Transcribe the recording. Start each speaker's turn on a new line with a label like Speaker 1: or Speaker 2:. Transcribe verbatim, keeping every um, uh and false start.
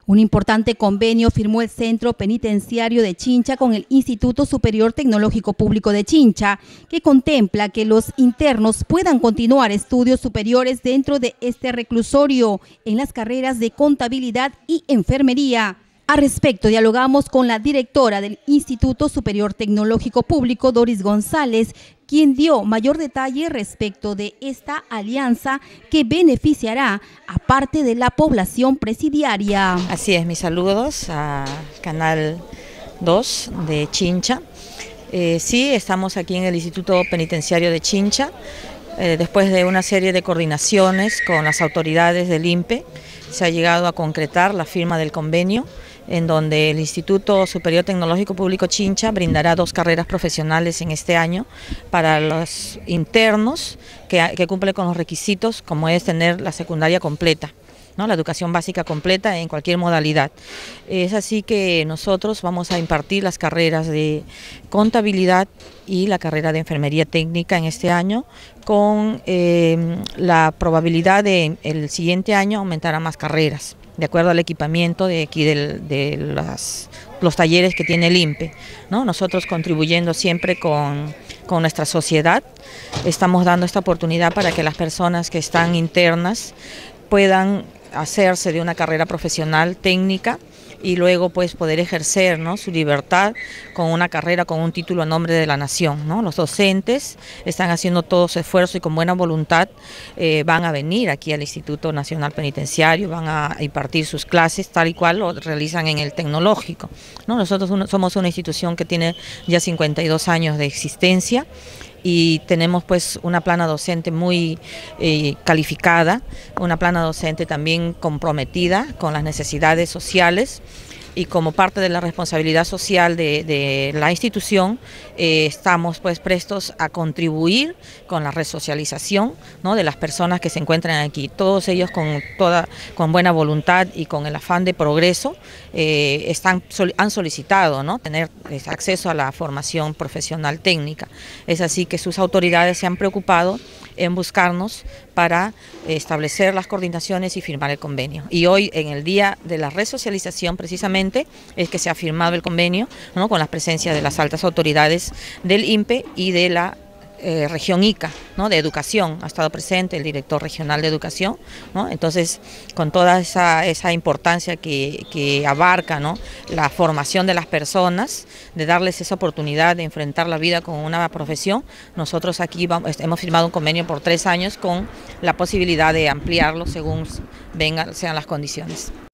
Speaker 1: Un importante convenio firmó el Centro Penitenciario de Chincha con el Instituto Superior Tecnológico Público de Chincha, que contempla que los internos puedan continuar estudios superiores dentro de este reclusorio en las carreras de contabilidad y enfermería. Al respecto, dialogamos con la directora del Instituto Superior Tecnológico Público, Doris González, quien dio mayor detalle respecto de esta alianza que beneficiará a parte de la población presidiaria.
Speaker 2: Así es, mis saludos a Canal dos de Chincha. Eh, sí, estamos aquí en el Instituto Penitenciario de Chincha, eh, después de una serie de coordinaciones con las autoridades del I N P E, se ha llegado a concretar la firma del convenio, en donde el Instituto Superior Tecnológico Público Chincha brindará dos carreras profesionales en este año para los internos que, que cumplen con los requisitos, como es tener la secundaria completa, ¿no? La educación básica completa en cualquier modalidad. Es así que nosotros vamos a impartir las carreras de contabilidad y la carrera de enfermería técnica en este año, con eh, la probabilidad de el siguiente año aumentar a más carreras, de acuerdo al equipamiento de aquí del, de las, los talleres que tiene el I N P E, ¿no? Nosotros contribuyendo siempre con, con nuestra sociedad, estamos dando esta oportunidad para que las personas que están internas puedan hacerse de una carrera profesional técnica y luego pues poder ejercer, ¿no?, su libertad con una carrera, con un título a nombre de la nación, ¿no? Los docentes están haciendo todo su esfuerzo y con buena voluntad eh, van a venir aquí al Instituto Nacional Penitenciario, van a impartir sus clases tal y cual lo realizan en el tecnológico, ¿no? Nosotros uno, somos una institución que tiene ya cincuenta y dos años de existencia, y tenemos pues una plana docente muy eh, calificada, una plana docente también comprometida con las necesidades sociales, y como parte de la responsabilidad social de, de la institución eh, estamos pues prestos a contribuir con la resocialización, ¿no?, de las personas que se encuentran aquí, todos ellos con toda con buena voluntad y con el afán de progreso eh, están han solicitado, ¿no?, tener acceso a la formación profesional técnica. Es así que sus autoridades se han preocupado en buscarnos para establecer las coordinaciones y firmar el convenio. Y hoy, en el día de la resocialización, precisamente, es que se ha firmado el convenio, ¿no?, con la presencia de las altas autoridades del I N P E y de la eh, región Ica, ¿no?, de educación. Ha estado presente el director regional de educación, ¿no? Entonces, con toda esa, esa importancia que, que abarca, ¿no?, la formación de las personas, de darles esa oportunidad de enfrentar la vida con una profesión, nosotros aquí vamos, hemos firmado un convenio por tres años con la posibilidad de ampliarlo según vengan, sean las condiciones.